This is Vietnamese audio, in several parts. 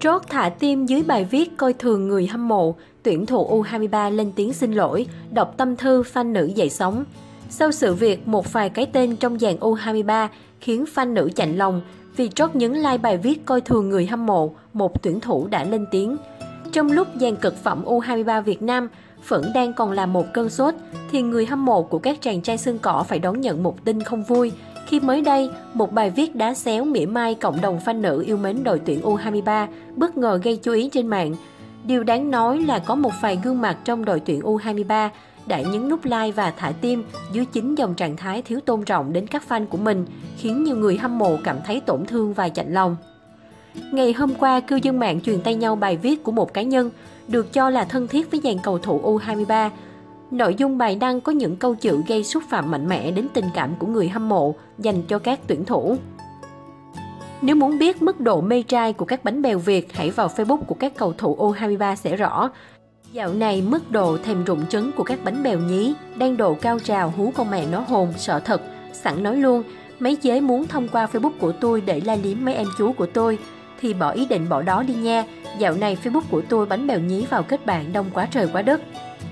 Trót thả tim dưới bài viết coi thường người hâm mộ, tuyển thủ U23 lên tiếng xin lỗi, đọc tâm thư fan nữ dậy sóng. Sau sự việc, một vài cái tên trong dàn U23 khiến fan nữ chạnh lòng vì trót nhấn like bài viết coi thường người hâm mộ, một tuyển thủ đã lên tiếng. Trong lúc dàn cực phẩm U23 Việt Nam vẫn đang còn là một cơn sốt, thì người hâm mộ của các chàng trai sân cỏ phải đón nhận một tin không vui. Khi mới đây, một bài viết đá xéo mỉa mai cộng đồng fan nữ yêu mến đội tuyển U23 bất ngờ gây chú ý trên mạng. Điều đáng nói là có một vài gương mặt trong đội tuyển U23 đã nhấn nút like và thả tim dưới chính dòng trạng thái thiếu tôn trọng đến các fan của mình, khiến nhiều người hâm mộ cảm thấy tổn thương và chạnh lòng. Ngày hôm qua, cư dân mạng truyền tay nhau bài viết của một cá nhân được cho là thân thiết với dàn cầu thủ U23. Nội dung bài đăng có những câu chữ gây xúc phạm mạnh mẽ đến tình cảm của người hâm mộ dành cho các tuyển thủ. Nếu muốn biết mức độ mê trai của các bánh bèo Việt, hãy vào Facebook của các cầu thủ U23 sẽ rõ. Dạo này, mức độ thèm rụng trứng của các bánh bèo nhí đang độ cao trào hú con mẹ nó hồn, sợ thật. Sẵn nói luôn, mấy chế muốn thông qua Facebook của tôi để la liếm mấy em chú của tôi, thì bỏ ý định bỏ đó đi nha. Dạo này Facebook của tôi bánh bèo nhí vào kết bạn đông quá trời quá đất.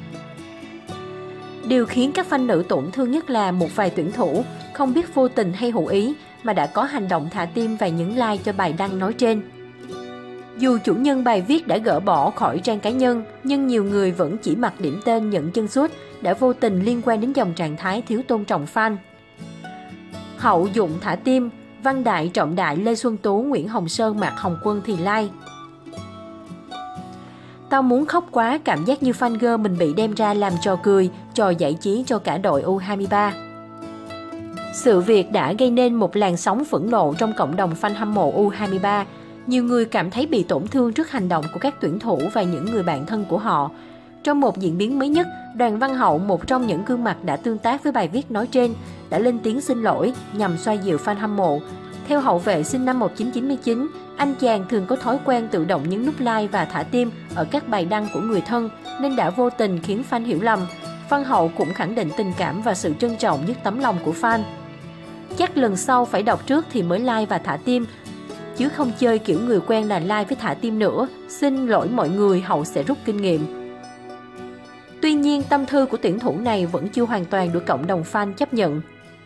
Điều khiến các fan nữ tổn thương nhất là một vài tuyển thủ không biết vô tình hay hữu ý mà đã có hành động thả tim và nhấn like cho bài đăng nói trên. Dù chủ nhân bài viết đã gỡ bỏ khỏi trang cá nhân, nhưng nhiều người vẫn chỉ mặc điểm tên nhận chân sút đã vô tình liên quan đến dòng trạng thái thiếu tôn trọng fan. Hậu dụng thả tim, Văn Đại trọng đại Lê Xuân Tú, Nguyễn Hồng Sơn, Mạc Hồng Quân thì like. Tao muốn khóc quá, cảm giác như fan girl mình bị đem ra làm trò cười, trò giải trí cho cả đội U23. Sự việc đã gây nên một làn sóng phẫn nộ trong cộng đồng fan hâm mộ U23. Nhiều người cảm thấy bị tổn thương trước hành động của các tuyển thủ và những người bạn thân của họ. Trong một diễn biến mới nhất, Đoàn Văn Hậu, một trong những gương mặt đã tương tác với bài viết nói trên, đã lên tiếng xin lỗi nhằm xoa dịu fan hâm mộ. Theo hậu vệ sinh năm 1999, anh chàng thường có thói quen tự động nhấn nút like và thả tim ở các bài đăng của người thân nên đã vô tình khiến fan hiểu lầm. Văn Hậu cũng khẳng định tình cảm và sự trân trọng nhất tấm lòng của fan. Chắc lần sau phải đọc trước thì mới like và thả tim, chứ không chơi kiểu người quen là like với thả tim nữa. Xin lỗi mọi người, Hậu sẽ rút kinh nghiệm. Tuy nhiên, tâm thư của tuyển thủ này vẫn chưa hoàn toàn được cộng đồng fan chấp nhận.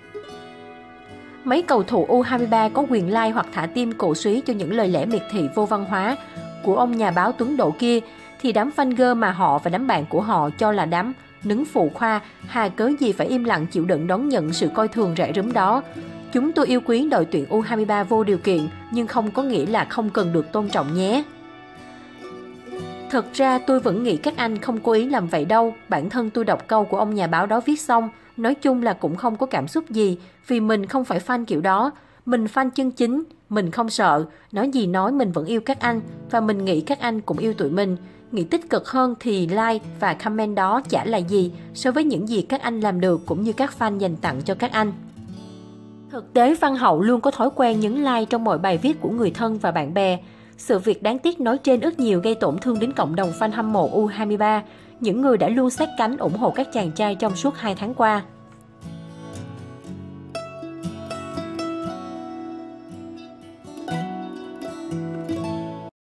Mấy cầu thủ U23 có quyền like hoặc thả tim cổ suý cho những lời lẽ miệt thị vô văn hóa của ông nhà báo Tuấn Độ kia, thì đám fan girl mà họ và đám bạn của họ cho là đám nứng phụ khoa, hà cớ gì phải im lặng chịu đựng đón nhận sự coi thường rẻ rúm đó. Chúng tôi yêu quý đội tuyển U23 vô điều kiện, nhưng không có nghĩa là không cần được tôn trọng nhé. Thật ra tôi vẫn nghĩ các anh không cố ý làm vậy đâu. Bản thân tôi đọc câu của ông nhà báo đó viết xong, nói chung là cũng không có cảm xúc gì, vì mình không phải fan kiểu đó. Mình fan chân chính, mình không sợ, nói gì nói mình vẫn yêu các anh, và mình nghĩ các anh cũng yêu tụi mình. Nghĩ tích cực hơn thì like và comment đó chả là gì so với những gì các anh làm được cũng như các fan dành tặng cho các anh. Thực tế, Văn Hậu luôn có thói quen nhấn like trong mọi bài viết của người thân và bạn bè. Sự việc đáng tiếc nói trên ít nhiều gây tổn thương đến cộng đồng fan hâm mộ U23, những người đã luôn sát cánh ủng hộ các chàng trai trong suốt 2 tháng qua.